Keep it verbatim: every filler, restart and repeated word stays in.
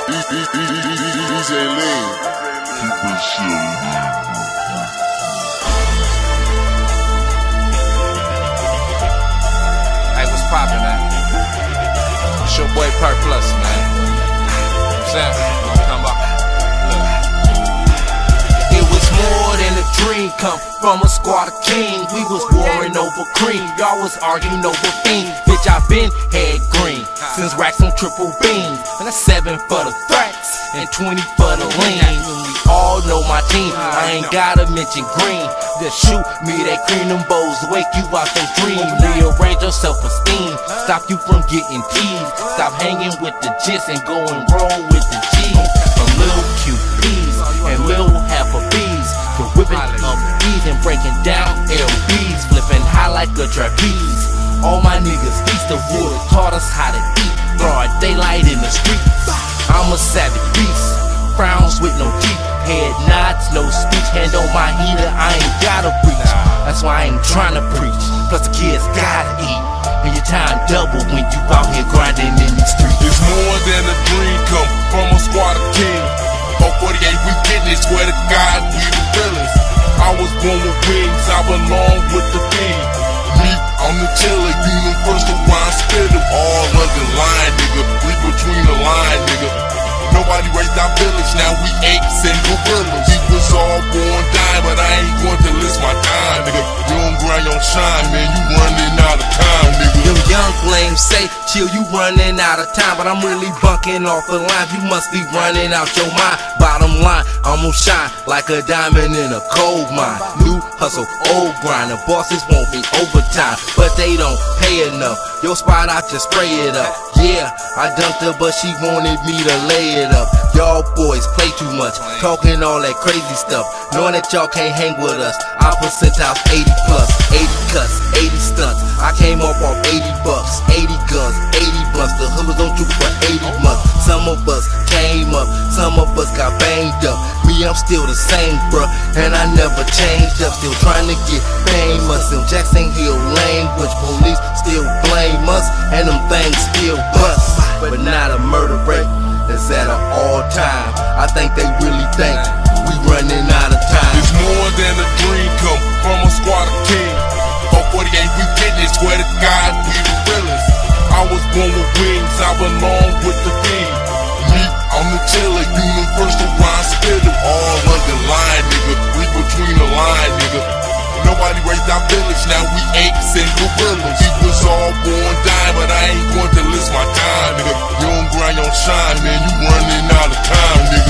D J Lean. Keep it shit. Hey, what's poppin', man? It's your boy Per Plus, man. What's that? Don't come up. Look. It was more than a dream, come from a squad of kings. We was warring over cream, y'all was arguing over fiends. Bitch, I been head green since racks on triple beams. And a seven for the threats and twenty for the lean. We all know my team, I ain't gotta mention green. Just shoot me that cream, them bows wake you out those dreams. Rearrange your self-esteem, stop you from getting teased. Stop hanging with the gents and go and roll with the G's. From little Q Ps and little half a B's to whipping up B's and breaking down L B's, flipping high like a trapeze. All my niggas east of wood taught us how to eat. Broad daylight in the street. I'm a savage beast, frowns with no teeth, head nods, no speech. Hand on my heater, I ain't gotta preach. That's why I ain't tryna preach. Plus the kids gotta eat, and your time double when you out here grinding in these streets. It's more than a dream, come from a squad of kings. four forty-eight, we getting it, swear to God, we the realest. I was born with wings, I belong with the team. Me, I'm the chiller, universal rhyme spitter. All underlined, nigga, read between the line, nigga. Nobody raised our village, now we apes and gorillas. We was all born dying, but I ain't going to list my time, nigga. You don't grind, you don't shine, man, you running out of time, nigga. Them young flames say, chill, you running out of time. But I'm really bunking off the line, you must be running out your mind. Bottom line, I'm gonna shine like a diamond in a coal mine. New hustle, old grind, the bosses want me overtime, but they don't pay enough. Your spot, I just spray it up. Yeah, I dunked her, but she wanted me to lay it up. Y'all boys play too much, talking all that crazy stuff, knowing that y'all can't hang with us. I percentiles eighty plus, eighty cuts, eighty stunts. I came up off eighty bucks, eighty guns, eighty blunts. The hood was on you for eighty months. Some of us came up, some of us got banged up. Me, I'm still the same, bruh, and I never changed up. Still trying to get famous. Them Jackson Hill language, police still blame us, and them things still bust. But not a murder rate, it's at an all time. I think they really think we running out of time. It's more than a dream, come from a squad of kings. four forty-eight, we getting it, swear to God, we the realest. I was born with wings, I belong with the team. Me, I'm the chiller, universal rhyme spitter. All underlined, nigga, read between the line, nigga. Nobody raised our village, now we apes and gorillas. We was all born dying, but I ain't going to list my time, nigga. You don't grind, you don't shine, man, you running out of time, nigga.